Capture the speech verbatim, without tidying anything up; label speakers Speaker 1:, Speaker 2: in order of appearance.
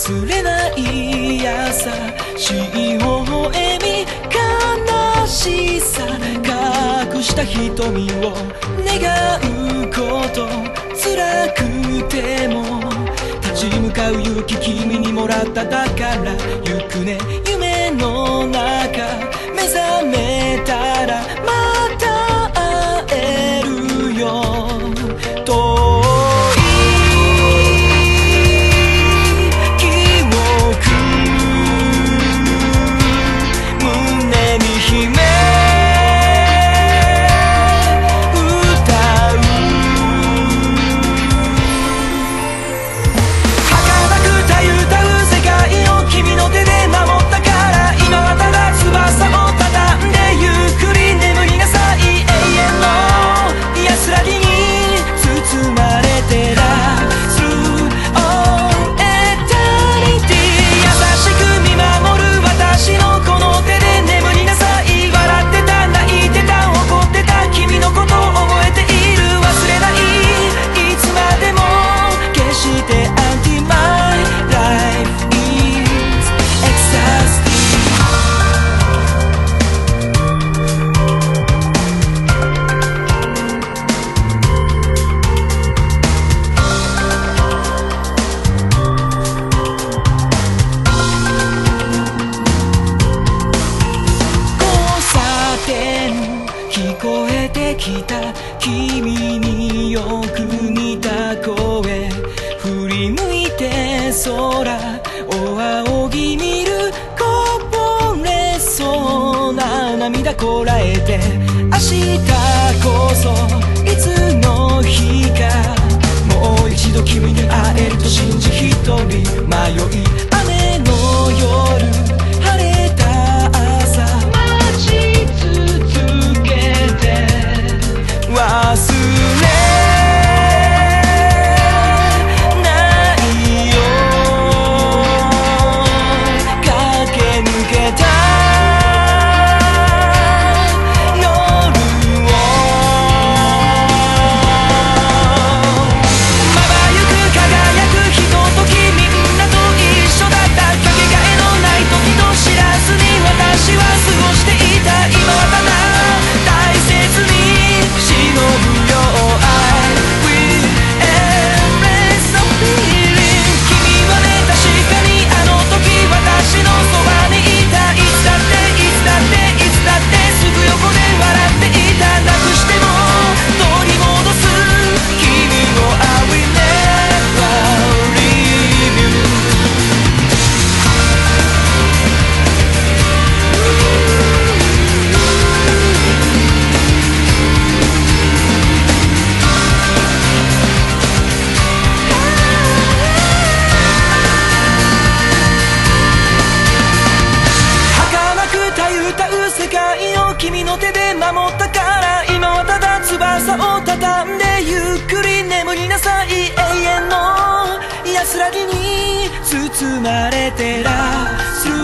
Speaker 1: 忘れない優しい微笑み、悲しさ隠した瞳を願うこと辛くても立ち向かう勇気君にもらっただから行くね夢の中目覚めたらまた会えるよ遠い記憶胸に秘め君によく似た声振り向いて空を仰ぎ見るこぼれそうな涙こらえて明日こそいつの日かもう一度君に会えると信じ一人迷い雨の夜晴れた朝待ち続けて忘れないよ駆け抜けた夜をまばゆく輝くひとときみんなと一緒だったかけがえのない時と知らずに私は過ごしていた今はただ大切に忍ぶよ君の手で守ったから今はただ翼を畳んでゆっくり眠りなさい永遠の安らぎに包まれてらする